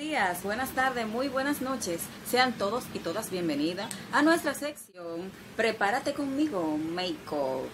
días, buenas tardes, muy buenas noches. Sean todos y todas bienvenidas a nuestra sección Prepárate conmigo, Make-up.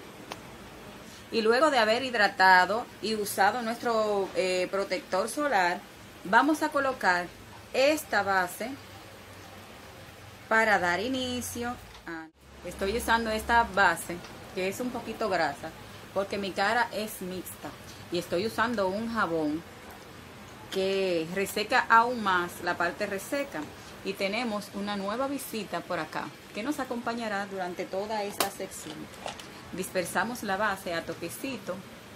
Y luego de haber hidratado y usado nuestro protector solar, vamos a colocar esta base para dar inicio. Estoy usando esta base que es un poquito grasa porque mi cara es mixta y estoy usando un jabón que reseca aún más la parte reseca. Y tenemos una nueva visita por acá que nos acompañará durante toda esta sección. Dispersamos la base a toquecito.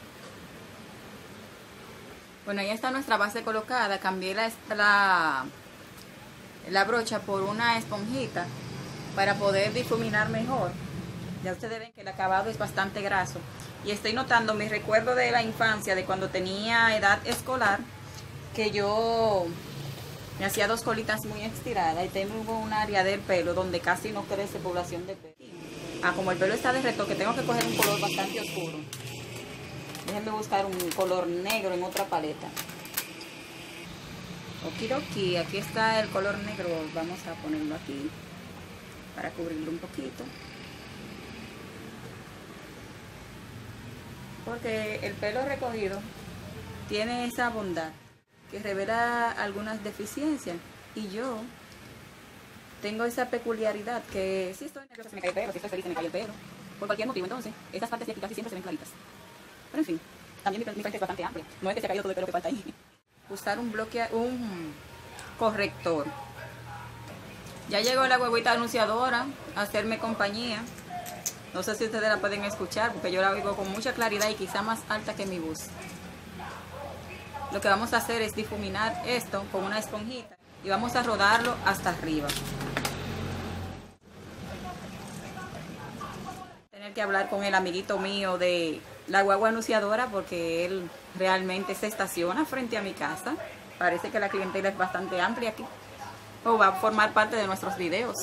Bueno, ya está nuestra base colocada. Cambié la brocha por una esponjita para poder difuminar mejor. Ya ustedes ven que el acabado es bastante graso. Y estoy notando mi recuerdo de la infancia, de cuando tenía edad escolar, que yo me hacía dos colitas muy estiradas y tengo un área del pelo donde casi no crece población de pelo. Como el pelo está de retoque, tengo que coger un color bastante oscuro. Déjenme buscar un color negro en otra paleta. Okidoki, aquí está el color negro. Vamos a ponerlo aquí para cubrirlo un poquito. Porque el pelo recogido tiene esa bondad que revela algunas deficiencias, y yo tengo esa peculiaridad que si estoy nerviosa se me cae el pelo, si estoy feliz se me cae el pelo, por cualquier motivo. Entonces estas partes de aquí casi siempre se ven claritas, pero en fin, también mi frente es bastante amplia, no es que se ha caído todo el pelo que falta ahí. Usar un corrector. Ya llegó la huevita anunciadora a hacerme compañía. No sé si ustedes la pueden escuchar porque yo la oigo con mucha claridad y quizá más alta que mi voz. Lo que vamos a hacer es difuminar esto con una esponjita y vamos a rodarlo hasta arriba. Tener que hablar con el amiguito mío de la guagua anunciadora porque él realmente se estaciona frente a mi casa. Parece que la clientela es bastante amplia aquí, o va a formar parte de nuestros videos.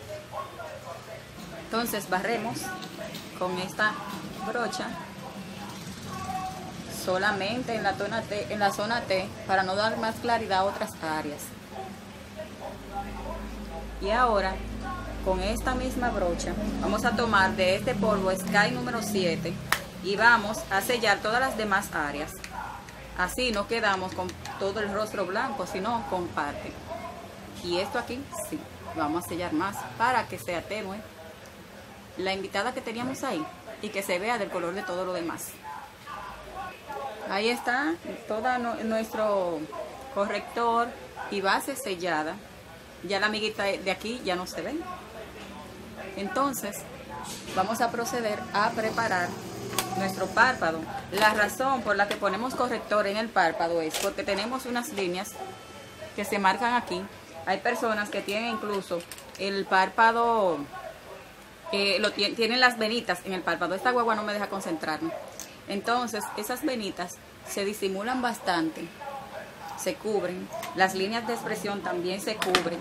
Entonces barremos con esta brocha solamente en la zona T para no dar más claridad a otras áreas. Y ahora con esta misma brocha vamos a tomar de este polvo Sky número 7 y vamos a sellar todas las demás áreas. Así no quedamos con todo el rostro blanco, sino con parte. Y esto aquí sí, vamos a sellar más para que se atenúe la invitada que teníamos ahí y que se vea del color de todo lo demás. Ahí está todo nuestro corrector y base sellada. Ya la amiguita de aquí ya no se ve. Entonces vamos a proceder a preparar nuestro párpado. La razón por la que ponemos corrector en el párpado es porque tenemos unas líneas que se marcan aquí. Hay personas que tienen incluso el párpado, tienen las venitas en el párpado. Esta guagua no me deja concentrarme. Entonces esas venitas se disimulan bastante, se cubren, las líneas de expresión también se cubren,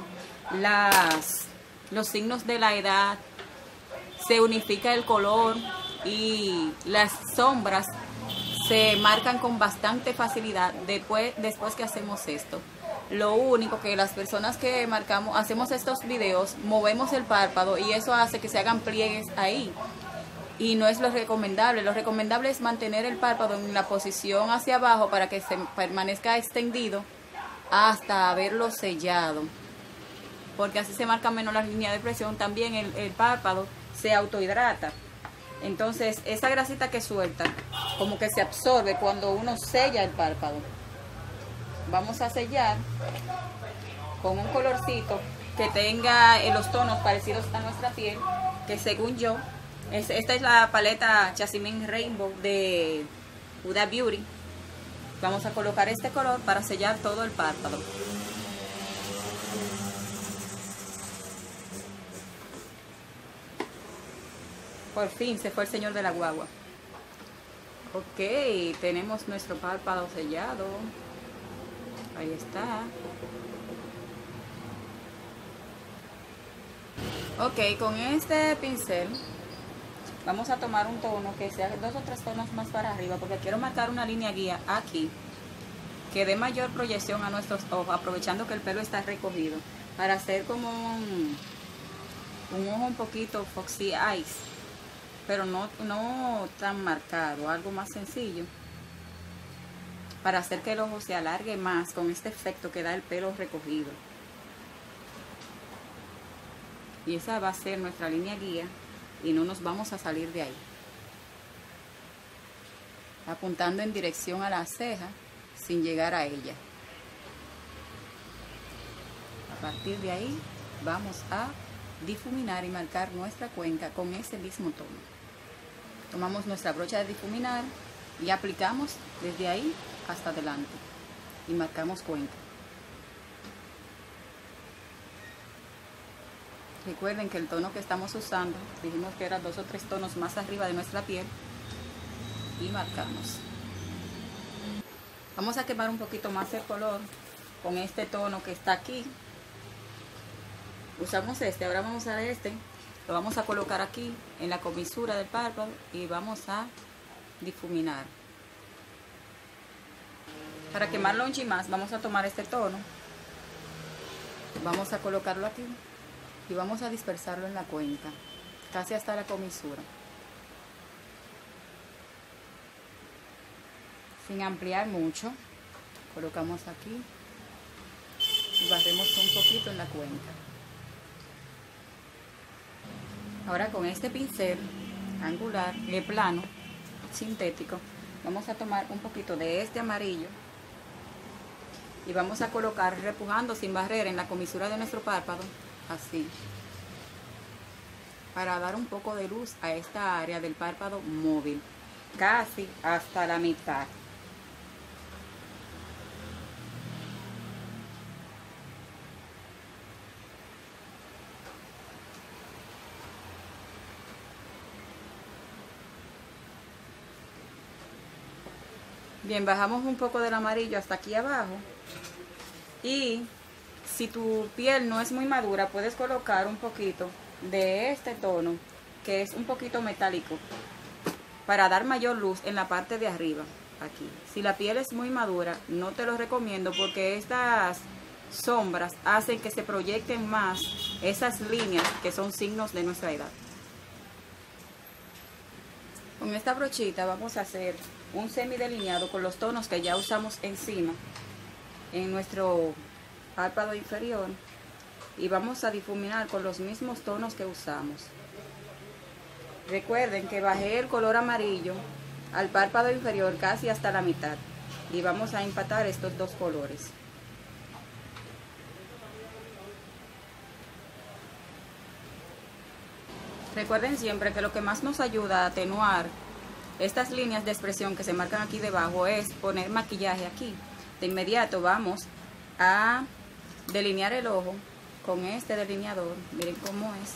los signos de la edad, se unifica el color y las sombras se marcan con bastante facilidad después que hacemos esto. Lo único que las personas que hacemos estos videos, movemos el párpado y eso hace que se hagan pliegues ahí. Y no es lo recomendable. Lo recomendable es mantener el párpado en la posición hacia abajo para que se permanezca extendido hasta haberlo sellado. Porque así se marca menos la línea de presión. También el párpado se autohidrata. Entonces esa grasita que suelta como que se absorbe cuando uno sella el párpado. Vamos a sellar con un colorcito que tenga los tonos parecidos a nuestra piel, que según yo, esta es la paleta Jasmine Rainbow de Huda Beauty. Vamos a colocar este color para sellar todo el párpado. Por fin se fue el señor de la guagua. Ok, tenemos nuestro párpado sellado. Ahí está. Ok, con este pincel vamos a tomar un tono que sea 2 o 3 tonos más para arriba, porque quiero marcar una línea guía aquí que dé mayor proyección a nuestros ojos, aprovechando que el pelo está recogido, para hacer como un ojo un poquito foxy eyes, pero no tan marcado, algo más sencillo, para hacer que el ojo se alargue más con este efecto que da el pelo recogido. Y esa va a ser nuestra línea guía y no nos vamos a salir de ahí. Apuntando en dirección a la ceja sin llegar a ella. A partir de ahí vamos a difuminar y marcar nuestra cuenca con ese mismo tono. Tomamos nuestra brocha de difuminar y aplicamos desde ahí hasta adelante y marcamos cuenca. Recuerden que el tono que estamos usando, dijimos que era 2 o 3 tonos más arriba de nuestra piel, y marcamos. Vamos a quemar un poquito más el color con este tono que está aquí. Usamos este, ahora vamos a ver este, lo vamos a colocar aquí en la comisura del párpado y vamos a difuminar. Para quemarlo un chin más, vamos a tomar este tono, vamos a colocarlo aquí y vamos a dispersarlo en la cuenca, casi hasta la comisura, sin ampliar mucho. Colocamos aquí y barremos un poquito en la cuenca. Ahora con este pincel angular, plano, sintético, vamos a tomar un poquito de este amarillo y vamos a colocar repujando sin barrera en la comisura de nuestro párpado, así, para dar un poco de luz a esta área del párpado móvil, casi hasta la mitad. Bien, bajamos un poco del amarillo hasta aquí abajo y si tu piel no es muy madura puedes colocar un poquito de este tono que es un poquito metálico para dar mayor luz en la parte de arriba, aquí. Si la piel es muy madura no te lo recomiendo porque estas sombras hacen que se proyecten más esas líneas que son signos de nuestra edad. Con esta brochita vamos a hacer un semidelineado con los tonos que ya usamos encima en nuestro párpado inferior y vamos a difuminar con los mismos tonos que usamos. Recuerden que bajé el color amarillo al párpado inferior casi hasta la mitad y vamos a empatar estos dos colores. Recuerden siempre que lo que más nos ayuda a atenuar estas líneas de expresión que se marcan aquí debajo es poner maquillaje aquí. De inmediato vamos a delinear el ojo con este delineador. Miren cómo es.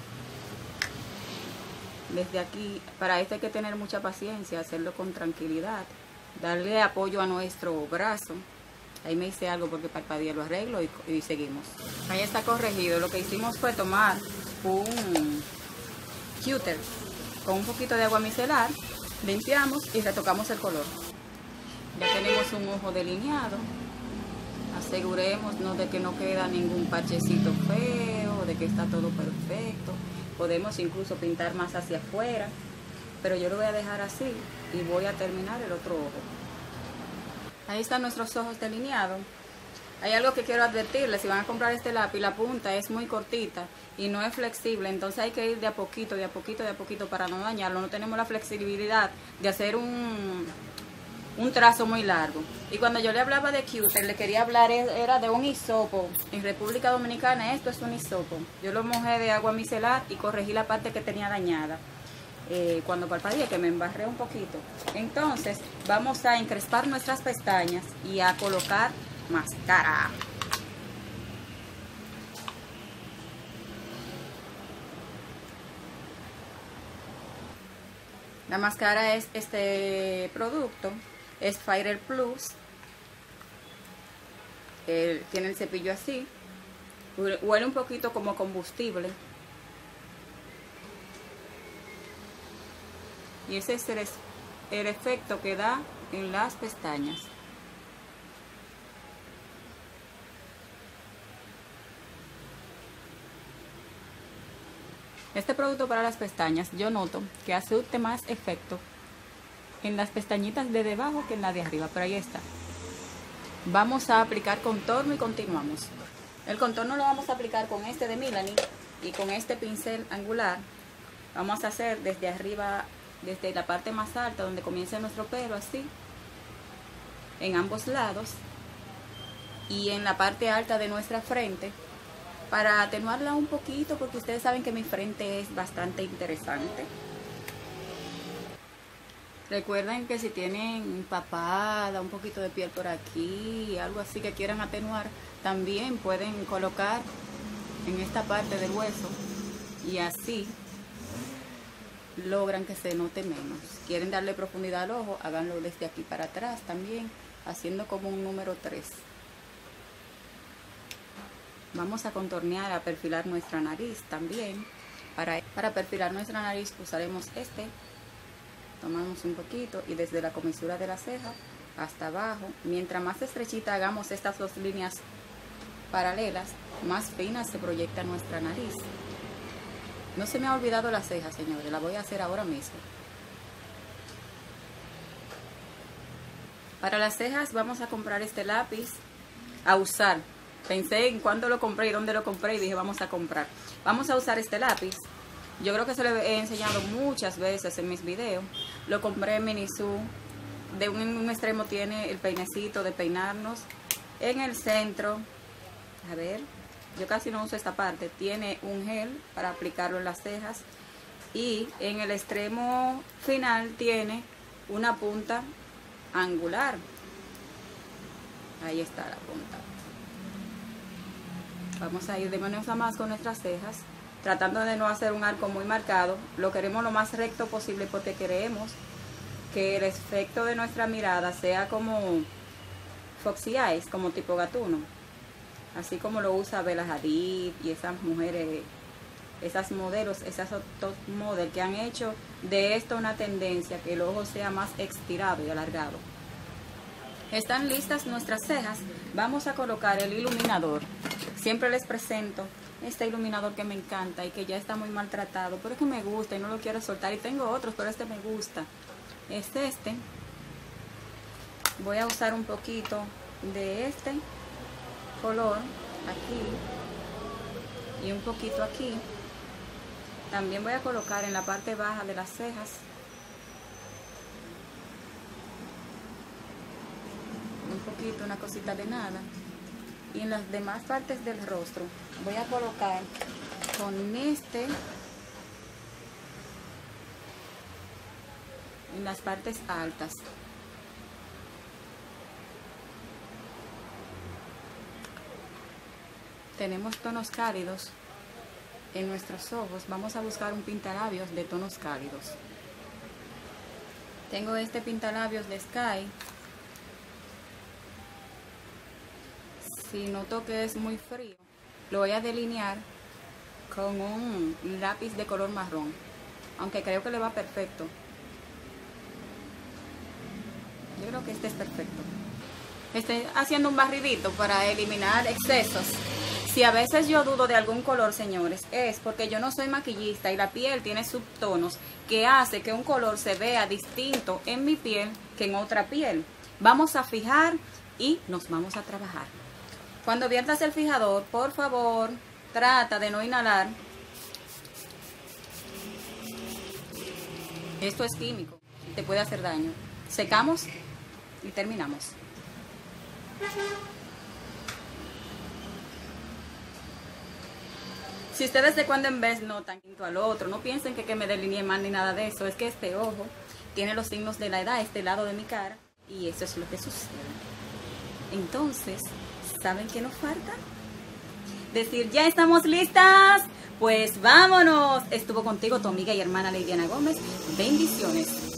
Desde aquí, para esto hay que tener mucha paciencia, hacerlo con tranquilidad. Darle apoyo a nuestro brazo. Ahí me hice algo porque parpadeé, lo arreglo y seguimos. Ahí está corregido. Lo que hicimos fue tomar un cutter con un poquito de agua micelar, limpiamos y retocamos el color. Ya tenemos un ojo delineado. Asegurémonos de que no queda ningún parchecito feo, de que está todo perfecto. Podemos incluso pintar más hacia afuera, pero yo lo voy a dejar así y voy a terminar el otro ojo. Ahí están nuestros ojos delineados. Hay algo que quiero advertirles: si van a comprar este lápiz, la punta es muy cortita y no es flexible, entonces hay que ir de a poquito, de a poquito, de a poquito para no dañarlo. No tenemos la flexibilidad de hacer un trazo muy largo. Y cuando yo le hablaba de cutter, le quería hablar era de un hisopo. En República Dominicana esto es un hisopo. Yo lo mojé de agua micelar y corregí la parte que tenía dañada. Cuando parpadeé, que me embarré un poquito. Entonces vamos a encrespar nuestras pestañas y a colocar máscara. La máscara es este producto, es Fire Plus. Tiene el cepillo así, huele un poquito como combustible. Y ese es el efecto que da en las pestañas. Este producto para las pestañas yo noto que hace más efecto en las pestañitas de debajo que en la de arriba, pero ahí está. Vamos a aplicar contorno y continuamos. El contorno lo vamos a aplicar con este de Milani y con este pincel angular. Vamos a hacer desde arriba, desde la parte más alta donde comienza nuestro pelo, así, en ambos lados, y en la parte alta de nuestra frente, para atenuarla un poquito, porque ustedes saben que mi frente es bastante interesante. Recuerden que si tienen papada, un poquito de piel por aquí, algo así que quieran atenuar, también pueden colocar en esta parte del hueso y así logran que se note menos. Quieren darle profundidad al ojo, háganlo desde aquí para atrás también, haciendo como un número 3. Vamos a contornear, a perfilar nuestra nariz también. Para perfilar nuestra nariz usaremos este. Tomamos un poquito y desde la comisura de la ceja hasta abajo, mientras más estrechita hagamos estas dos líneas paralelas, más fina se proyecta nuestra nariz. No se me ha olvidado la ceja, señores, la voy a hacer ahora mismo. Para las cejas vamos a comprar este lápiz a usar. Pensé en cuándo lo compré y dónde lo compré y dije vamos a comprar. Vamos a usar este lápiz. Yo creo que se lo he enseñado muchas veces en mis videos. Lo compré en Miniso. De un extremo tiene el peinecito de peinarnos. En el centro, a ver, yo casi no uso esta parte. Tiene un gel para aplicarlo en las cejas. Y en el extremo final tiene una punta angular. Ahí está la punta. Vamos a ir de menos a más con nuestras cejas, tratando de no hacer un arco muy marcado. Lo queremos lo más recto posible porque queremos que el efecto de nuestra mirada sea como Foxy Eyes, como tipo gatuno, así como lo usa Bella Hadid y esas mujeres, esas modelos, esas top model que han hecho de esto una tendencia, que el ojo sea más estirado y alargado. Están listas nuestras cejas. Vamos a colocar el iluminador. Siempre les presento este iluminador que me encanta y que ya está muy maltratado, pero es que me gusta y no lo quiero soltar. Y tengo otros, pero este me gusta. Es este. Voy a usar un poquito de este color aquí y un poquito aquí. También voy a colocar en la parte baja de las cejas. Un poquito, una cosita de nada. Y en las demás partes del rostro voy a colocar con este en las partes altas. Tenemos tonos cálidos en nuestros ojos. Vamos a buscar un pintalabios de tonos cálidos. Tengo este pintalabios de Sky. Si noto que es muy frío, lo voy a delinear con un lápiz de color marrón, aunque creo que le va perfecto. Yo creo que este es perfecto. Estoy haciendo un barridito para eliminar excesos. Si a veces yo dudo de algún color, señores, es porque yo no soy maquillista y la piel tiene subtonos que hace que un color se vea distinto en mi piel que en otra piel. Vamos a fijar y nos vamos a trabajar. Cuando viertas el fijador, por favor, trata de no inhalar. Esto es químico, te puede hacer daño. Secamos y terminamos. Si ustedes de cuando en vez notan al otro, no piensen que me delineé mal ni nada de eso. Es que este ojo tiene los signos de la edad, este lado de mi cara, y eso es lo que sucede. Entonces, ¿saben qué nos falta? Decir, ya estamos listas. Pues vámonos. Estuvo contigo tu amiga y hermana Leidiana Gómez. Bendiciones.